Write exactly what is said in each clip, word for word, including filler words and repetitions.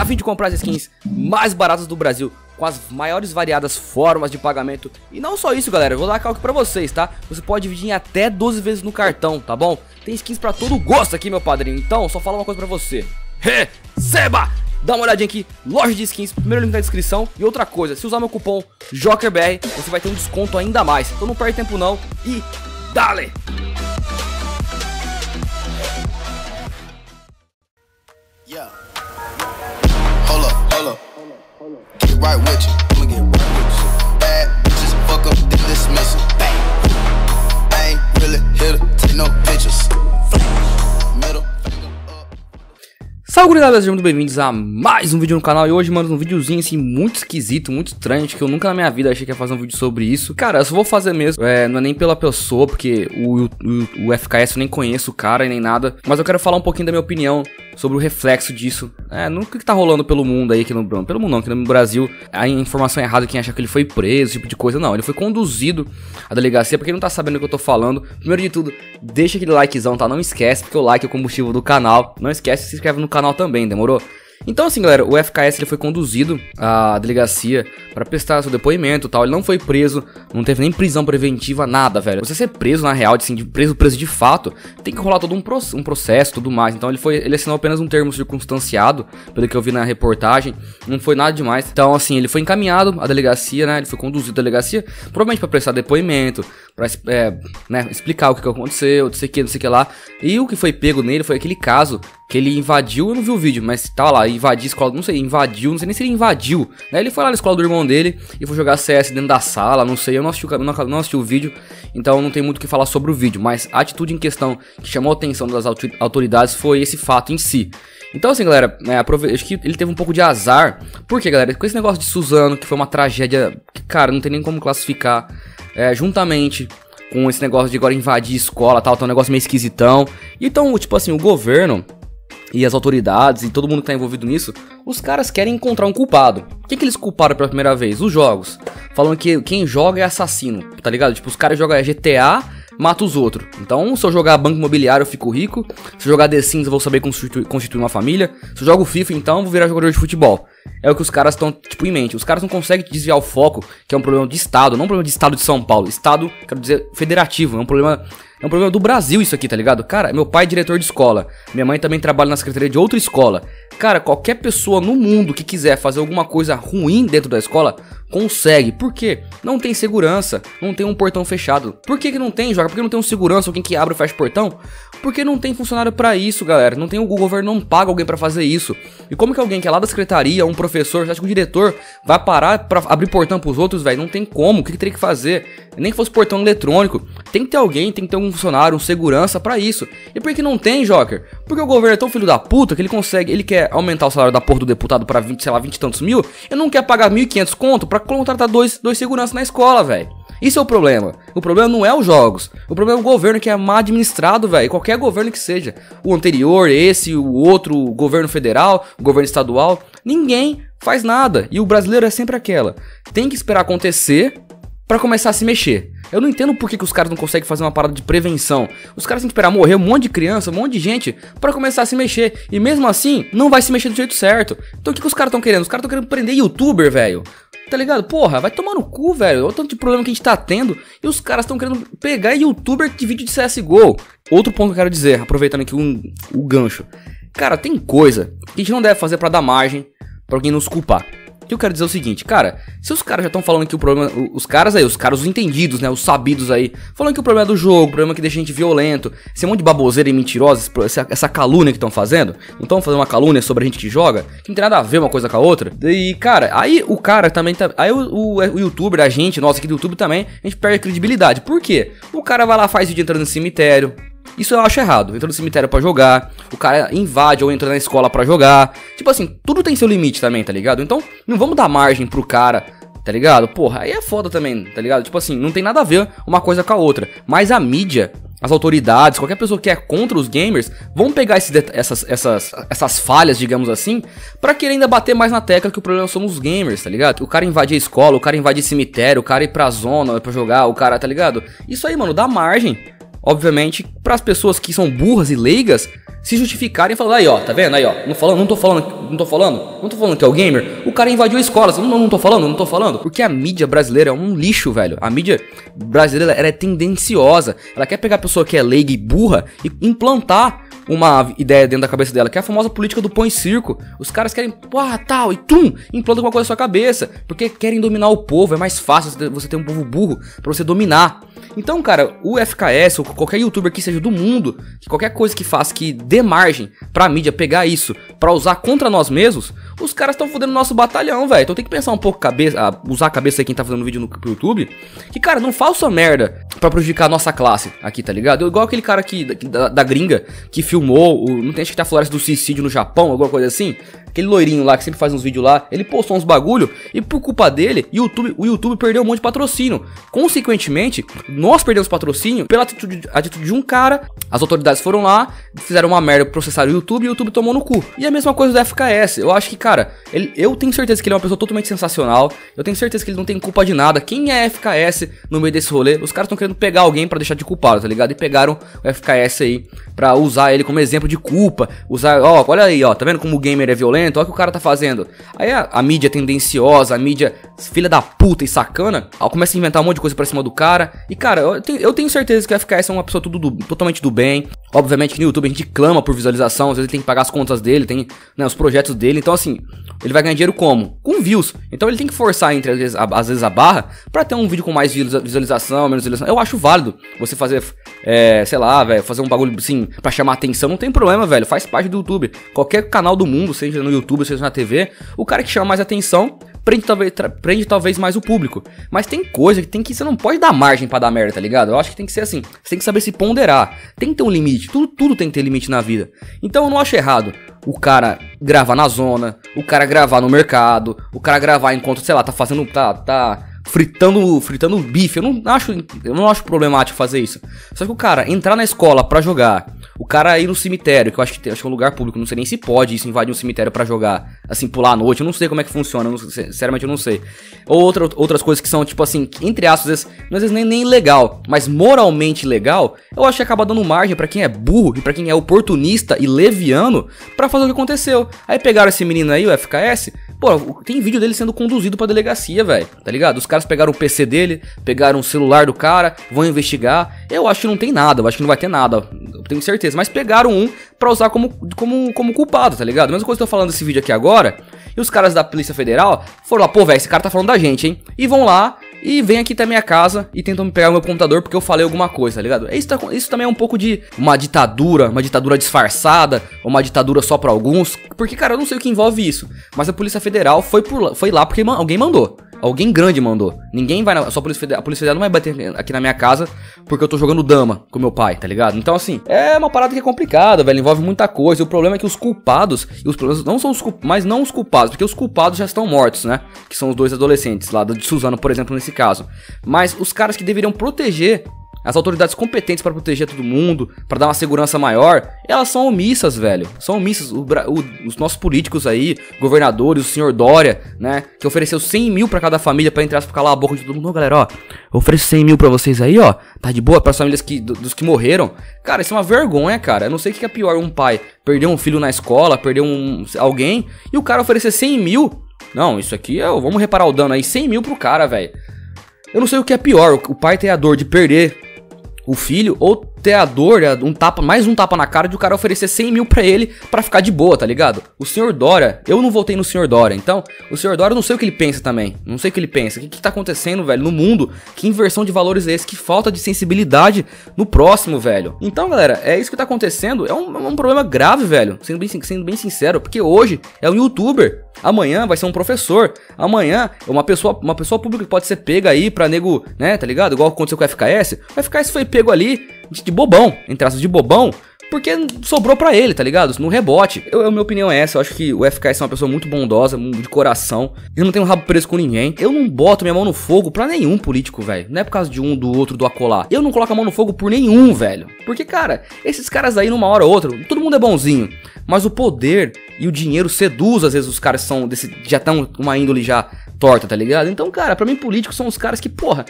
a fim de comprar as skins mais baratas do Brasil, com as maiores variadas formas de pagamento. E não só isso, galera, eu vou dar calque pra vocês, tá? Você pode dividir em até doze vezes no cartão, tá bom? Tem skins pra todo gosto aqui, meu padrinho. Então, só falar uma coisa pra você: receba! Dá uma olhadinha aqui, loja de skins, primeiro link na descrição. E outra coisa, se usar meu cupom JOKERBR, você vai ter um desconto ainda mais. Então não perde tempo não e dale! Yeah. Hold up, hold up. Get right with you. I'ma get right with you. Bad bitches, fuck up, then dismiss it. Bang. I ain't really here to take no pictures. Middle. Salve, gurizada, sejam muito bem-vindos a mais um vídeo no canal. E hoje, mano, um videozinho assim muito esquisito, muito estranho, que eu nunca na minha vida achei que ia fazer um vídeo sobre isso. Cara, eu só vou fazer mesmo, é, não é nem pela pessoa, porque o, o, o F K S eu nem conheço o cara e nem nada. Mas eu quero falar um pouquinho da minha opinião sobre o reflexo disso, é, no que tá rolando pelo mundo aí, aqui no, pelo mundo não, aqui no Brasil. A informação errada, quem acha que ele foi preso, esse tipo de coisa. Não, ele foi conduzido à delegacia. Pra quem não tá sabendo o que eu tô falando, primeiro de tudo, deixa aquele likezão, tá? Não esquece, porque o like é o combustível do canal. Não esquece, se inscreve no canal também, demorou? Então assim, galera, o F K S ele foi conduzido à delegacia para prestar seu depoimento e tal. Ele não foi preso, não teve nem prisão preventiva, nada, velho. Você ser preso na real, assim, de preso, preso de fato, tem que rolar todo um, pro, um processo e tudo mais. Então ele foi, ele assinou apenas um termo circunstanciado, pelo que eu vi na reportagem. Não foi nada demais. Então assim, ele foi encaminhado à delegacia, né? Ele foi conduzido à delegacia, provavelmente para prestar depoimento, pra é, né, explicar o que aconteceu, não sei o que, não sei o que lá. E o que foi pego nele foi aquele caso que ele invadiu, eu não vi o vídeo, mas tava lá, invadiu a escola, não sei, invadiu, não sei nem se ele invadiu, né? Ele foi lá na escola do irmão dele e foi jogar C S dentro da sala, não sei, eu não assisti, eu não, não assisti o vídeo, então não tem muito o que falar sobre o vídeo, mas a atitude em questão que chamou a atenção das autoridades foi esse fato em si. Então assim, galera, é, acho que ele teve um pouco de azar, porque, galera, com esse negócio de Suzano, que foi uma tragédia que, cara, não tem nem como classificar, é, juntamente com esse negócio de agora invadir escola, tal, tá um negócio meio esquisitão. Então, tipo assim, o governo e as autoridades e todo mundo que tá envolvido nisso, os caras querem encontrar um culpado. O que que eles culparam pela primeira vez? Os jogos. Falando que quem joga é assassino, tá ligado? Tipo, os caras jogam G T A, mata os outros. Então, se eu jogar Banco Imobiliário, eu fico rico. Se eu jogar The Sims, eu vou saber constituir, constituir uma família. Se eu jogo FIFA, então, eu vou virar jogador de futebol. É o que os caras estão, tipo, em mente. Os caras não conseguem desviar o foco, que é um problema de Estado, não um problema de Estado de São Paulo. Estado, quero dizer, federativo. É um problema... É um problema do Brasil isso aqui, tá ligado? Cara, meu pai é diretor de escola. Minha mãe também trabalha na secretaria de outra escola. Cara, qualquer pessoa no mundo que quiser fazer alguma coisa ruim dentro da escola, consegue. Por quê? Não tem segurança, não tem um portão fechado. Por que que não tem, Joga? Por que não tem um segurança, alguém que abre e fecha o portão? Porque não tem funcionário pra isso, galera. Não tem, o governo não paga alguém pra fazer isso. E como que alguém que é lá da secretaria, um professor, você acha que o diretor vai parar pra abrir portão pros outros, velho? Não tem como. O que que teria que fazer? Nem que fosse portão eletrônico. Tem que ter alguém, tem que ter um funcionário, um segurança pra isso. E por que não tem, Joker? Porque o governo é tão filho da puta que ele consegue, ele quer aumentar o salário da porra do deputado pra vinte, sei lá, vinte e tantos mil, e não quer pagar mil e quinhentos conto pra contratar dois, dois seguranças na escola, velho. Isso é o problema. O problema não é os jogos. O problema é o governo que é mal administrado, velho. Qualquer governo que seja. O anterior, esse, o outro, o governo federal, o governo estadual. Ninguém faz nada. E o brasileiro é sempre aquela. Tem que esperar acontecer pra começar a se mexer. Eu não entendo por que, que os caras não conseguem fazer uma parada de prevenção. Os caras têm que esperar morrer um monte de criança, um monte de gente pra começar a se mexer. E mesmo assim, não vai se mexer do jeito certo. Então o que, que os caras estão querendo? Os caras estão querendo prender youtuber, velho. Tá ligado? Porra, vai tomar no cu, velho. Olha o tanto de problema que a gente tá tendo. E os caras estão querendo pegar youtuber de vídeo de C S G O. Outro ponto que eu quero dizer, aproveitando aqui um, o gancho. Cara, tem coisa que a gente não deve fazer pra dar margem pra alguém nos culpar. O que eu quero dizer é o seguinte, cara, se os caras já estão falando que o problema, os caras aí, os caras, os entendidos, né, os sabidos aí, falando que o problema é do jogo, o problema é que deixa a gente violento, esse monte de baboseira e mentirosa, essa, essa calúnia que estão fazendo, não estão fazendo uma calúnia sobre a gente que joga, que não tem nada a ver uma coisa com a outra, e cara, aí o cara também, tá, aí o, o, o youtuber, a gente, nós aqui do YouTube também, a gente perde a credibilidade, por quê? O cara vai lá, faz vídeo entrando no cemitério. Isso eu acho errado, entra no cemitério pra jogar, o cara invade ou entra na escola pra jogar. Tipo assim, tudo tem seu limite também, tá ligado? Então, não vamos dar margem pro cara, tá ligado? Porra, aí é foda também, tá ligado? Tipo assim, não tem nada a ver uma coisa com a outra. Mas a mídia, as autoridades, qualquer pessoa que é contra os gamers, vão pegar esses, essas, essas, essas falhas, digamos assim, pra querer ainda bater mais na tecla que o problema somos os gamers, tá ligado? O cara invadir a escola, o cara invadir cemitério, o cara ir pra zona pra jogar, o cara, tá ligado? Isso aí, mano, dá margem. Obviamente, para as pessoas que são burras e leigas, se justificarem e falar, aí ó, tá vendo? Aí ó, não, falando, não tô falando, não tô falando, não tô falando que é o gamer, o cara invadiu escolas, não, não tô falando, não tô falando. Porque a mídia brasileira é um lixo, velho. A mídia brasileira, ela é tendenciosa. Ela quer pegar a pessoa que é leiga e burra e implantar uma ideia dentro da cabeça dela, que é a famosa política do põe circo. Os caras querem, ah, tal, e tum, implanta alguma coisa na sua cabeça, porque querem dominar o povo. É mais fácil você ter um povo burro pra você dominar. Então, cara, o F K S, ou qualquer youtuber que seja do mundo, que qualquer coisa que faça que dê margem pra mídia pegar isso pra usar contra nós mesmos, os caras estão fudendo nosso batalhão, velho. Então tem que pensar um pouco, cabeça, usar a cabeça aí quem tá fazendo vídeo no pro YouTube, que, cara, não faça merda pra prejudicar a nossa classe aqui, tá ligado? Igual aquele cara aqui da, da gringa que filmou, o, não tem, acho que tá falando do suicídio no Japão, alguma coisa assim. Aquele loirinho lá que sempre faz uns vídeos lá, ele postou uns bagulho e por culpa dele, YouTube, o YouTube perdeu um monte de patrocínio. Consequentemente, nós perdemos patrocínio pela atitude, atitude de um cara. As autoridades foram lá, fizeram uma merda, processaram o YouTube e o YouTube tomou no cu. E a mesma coisa do F K S. Eu acho que, cara, ele, eu tenho certeza que ele é uma pessoa totalmente sensacional. Eu tenho certeza que ele não tem culpa de nada. Quem é F K S no meio desse rolê? Os caras estão querendo pegar alguém pra deixar de culpado, tá ligado? E pegaram o F K S aí pra usar ele como exemplo de culpa. Usar, ó, olha aí, ó, tá vendo como o gamer é violento? Olha o que o cara tá fazendo. Aí a, a mídia tendenciosa, a mídia filha da puta e sacana, ó, começa a inventar um monte de coisa pra cima do cara. E, cara, eu tenho, eu tenho certeza que o F K S é uma pessoa tudo do, totalmente do bem. Obviamente que no YouTube a gente clama por visualização, às vezes ele tem que pagar as contas dele, tem, né, os projetos dele. Então, assim, ele vai ganhar dinheiro como? Com views. Então ele tem que forçar entre, às vezes, a, às vezes a barra pra ter um vídeo com mais visualização, menos visualização. Eu acho válido você fazer, é, sei lá, velho, fazer um bagulho assim pra chamar atenção. Não tem problema, velho, faz parte do YouTube. Qualquer canal do mundo, seja no YouTube, seja na T V, o cara que chama mais atenção prende talvez, prende talvez mais o público. Mas tem coisa que tem que, você não pode dar margem pra dar merda, tá ligado? Eu acho que tem que ser assim, você tem que saber se ponderar. Tem que ter um limite, tudo, tudo tem que ter limite na vida. Então eu não acho errado o cara gravar na zona, o cara gravar no mercado, o cara gravar enquanto, sei lá, tá fazendo, tá, tá fritando, fritando bife. Eu não acho, eu não acho problemático fazer isso. Só que o cara entrar na escola pra jogar, o cara ir no cemitério, que eu acho que, acho que é um lugar público, não sei nem se pode isso, invadir um cemitério pra jogar, assim, pular à noite, eu não sei como é que funciona, eu não, sinceramente eu não sei. Ou outra, outras coisas que são, tipo assim, entre aspas, às vezes, às vezes nem, nem legal, mas moralmente legal, eu acho que acaba dando margem pra quem é burro e pra quem é oportunista e leviano pra fazer o que aconteceu. Aí pegaram esse menino aí, o F K S, pô, tem vídeo dele sendo conduzido pra delegacia, velho, tá ligado? Os caras pegaram o P C dele, pegaram o celular do cara, vão investigar. Eu acho que não tem nada, eu acho que não vai ter nada, eu tenho certeza. Mas pegaram um pra usar como, como, como culpado, tá ligado? A mesma coisa que eu tô falando desse vídeo aqui agora, e os caras da Polícia Federal foram lá, pô, velho, esse cara tá falando da gente, hein? E vão lá e vem aqui até minha casa e tentam me pegar o meu computador porque eu falei alguma coisa, tá ligado? Isso, tá, isso também é um pouco de uma ditadura, uma ditadura disfarçada, ou uma ditadura só pra alguns. Porque, cara, eu não sei o que envolve isso, mas a Polícia Federal foi, por, foi lá porque alguém mandou. Alguém grande mandou. Ninguém vai na... Só a Polícia Federal, a Polícia Federal não vai bater aqui na minha casa porque eu tô jogando dama com meu pai, tá ligado? Então, assim, é uma parada que é complicada, velho. Envolve muita coisa. E o problema é que os culpados... E os problemas não são os culpados, mas não os culpados, porque os culpados já estão mortos, né? Que são os dois adolescentes lá, de Suzano, por exemplo, nesse caso. Mas os caras que deveriam proteger... As autoridades competentes para proteger todo mundo, para dar uma segurança maior, elas são omissas, velho. São omissas. O, o, os nossos políticos aí, governadores, o senhor Dória, né, que ofereceu cem mil pra cada família pra entrar, pra calar a boca de todo mundo. Ô, galera, ó, eu ofereço cem mil pra vocês aí, ó. Tá de boa pras famílias que, dos que morreram. Cara, isso é uma vergonha, cara. Eu não sei o que é pior, um pai perder um filho na escola, perder um, alguém, e o cara oferecer cem mil. Não, isso aqui é, vamos reparar o dano aí, cem mil pro cara, velho. Eu não sei o que é pior, o pai ter a dor de perder o filho, ou ter a dor, um tapa, mais um tapa na cara de o cara oferecer cem mil pra ele pra ficar de boa, tá ligado? O senhor Dória, eu não votei no senhor Dória, então o senhor Dória eu não sei o que ele pensa também, não sei o que ele pensa, o que que tá acontecendo, velho, no mundo, que inversão de valores é esse, que falta de sensibilidade no próximo, velho. Então, galera, é isso que tá acontecendo, é um, é um problema grave, velho, sendo bem, sendo bem sincero, porque hoje é um youtuber, amanhã vai ser um professor, amanhã é uma pessoa, uma pessoa pública que pode ser pega aí pra nego, né, tá ligado? Igual aconteceu com o F K S, o F K S foi pego ali de bobão, entre aspas, de bobão, porque sobrou pra ele, tá ligado? No rebote. Eu, a minha opinião é essa, eu acho que o F K S é uma pessoa muito bondosa, de coração. Eu não tenho rabo preso com ninguém. Eu não boto minha mão no fogo pra nenhum político, velho. Não é por causa de um, do outro, do acolá. Eu não coloco a mão no fogo por nenhum, velho. Porque, cara, esses caras aí, numa hora ou outra, todo mundo é bonzinho. Mas o poder e o dinheiro seduz, às vezes, os caras são desse, já estão uma índole já torta, tá ligado? Então, cara, pra mim, políticos são os caras que, porra,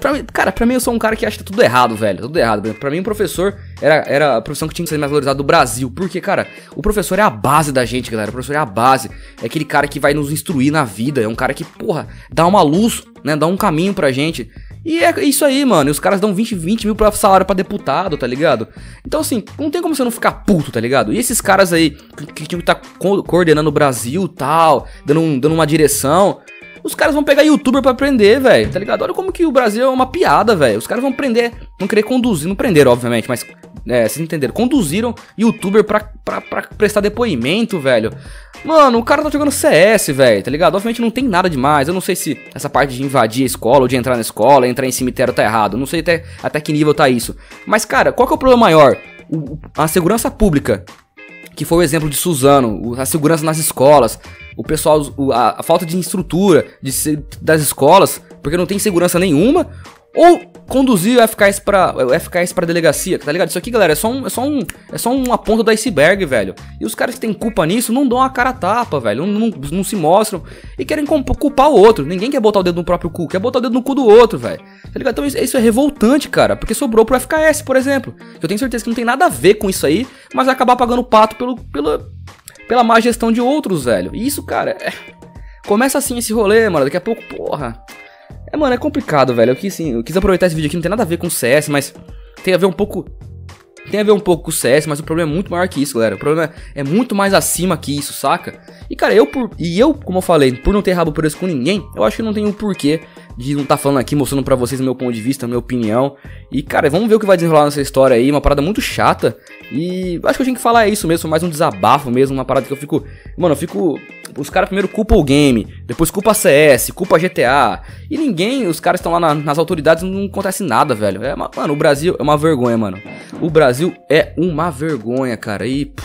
Pra mim, cara, pra mim eu sou um cara que acha que tá tudo errado, velho. Tudo errado. Pra mim o professor era, era a profissão que tinha que ser mais valorizada do Brasil. Porque, cara, o professor é a base da gente, galera. O professor é a base. É aquele cara que vai nos instruir na vida. É um cara que, porra, dá uma luz, né? Dá um caminho pra gente. E é isso aí, mano. E os caras dão vinte, vinte mil pra salário pra deputado, tá ligado? Então, assim, não tem como você não ficar puto, tá ligado? E esses caras aí que, que tinham que tá co coordenando o Brasil e tal, dando, um, dando uma direção, os caras vão pegar youtuber pra aprender, velho, tá ligado? Olha como que o Brasil é uma piada, velho. Os caras vão prender, vão querer conduzir, não prenderam, obviamente, mas, é, vocês entenderam, conduziram youtuber pra, pra, pra prestar depoimento, velho. Mano, o cara tá jogando C S, velho, tá ligado? Obviamente não tem nada demais. Eu não sei se essa parte de invadir a escola ou de entrar na escola, entrar em cemitério tá errado. Eu não sei até, até que nível tá isso. Mas, cara, qual que é o problema maior? O, a segurança pública, que foi o exemplo de Suzano, a segurança nas escolas, o pessoal, a, a falta de estrutura de, das escolas, porque não tem segurança nenhuma, ou conduzir o F K S pra, o F K S pra delegacia, tá ligado? Isso aqui, galera, é só, um, é, só um, é só uma ponta do iceberg, velho. E os caras que tem culpa nisso não dão a cara a tapa, velho. Não, não, não se mostram e querem culpar o outro. Ninguém quer botar o dedo no próprio cu, quer botar o dedo no cu do outro, velho. Tá ligado? Então isso, isso é revoltante, cara, porque sobrou pro F K S, por exemplo. Eu tenho certeza que não tem nada a ver com isso aí, mas vai acabar pagando pato pelo, pela, pela má gestão de outros, velho. E isso, cara, é... começa assim esse rolê, mano. Daqui a pouco, porra... É, mano, é complicado, velho. Eu quis, assim, eu quis aproveitar esse vídeo aqui, não tem nada a ver com C S, mas tem a ver um pouco... Tem a ver um pouco com o C S, mas o problema é muito maior que isso, galera. O problema é, é muito mais acima que isso, saca? E, cara, eu, por, e eu, como eu falei, por não ter rabo preso com ninguém, eu acho que não tem o porquê de não tá falando aqui, mostrando pra vocês o meu ponto de vista, a minha opinião. E, cara, vamos ver o que vai desenrolar nessa história aí, uma parada muito chata. E acho que eu tinha que falar isso mesmo, mais um desabafo mesmo, uma parada que eu fico... Mano, eu fico... Os caras primeiro culpam o game, depois culpa a C S, culpa a G T A. E ninguém, os caras estão lá na, nas autoridades, não acontece nada, velho. É, mano, o Brasil é uma vergonha, mano. O Brasil é uma vergonha, cara. E... Pff,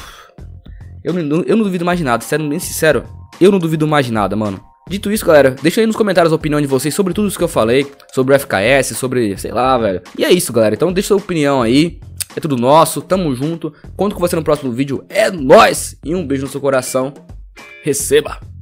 eu, não, eu não duvido mais de nada, sendo bem sincero. Eu não duvido mais de nada, mano. Dito isso, galera, deixa aí nos comentários a opinião de vocês sobre tudo isso que eu falei. Sobre o F K S, sobre, sei lá, velho. E é isso, galera, então deixa sua opinião aí. É tudo nosso, tamo junto. Conto com você no próximo vídeo. É nóis! E um beijo no seu coração. Receba!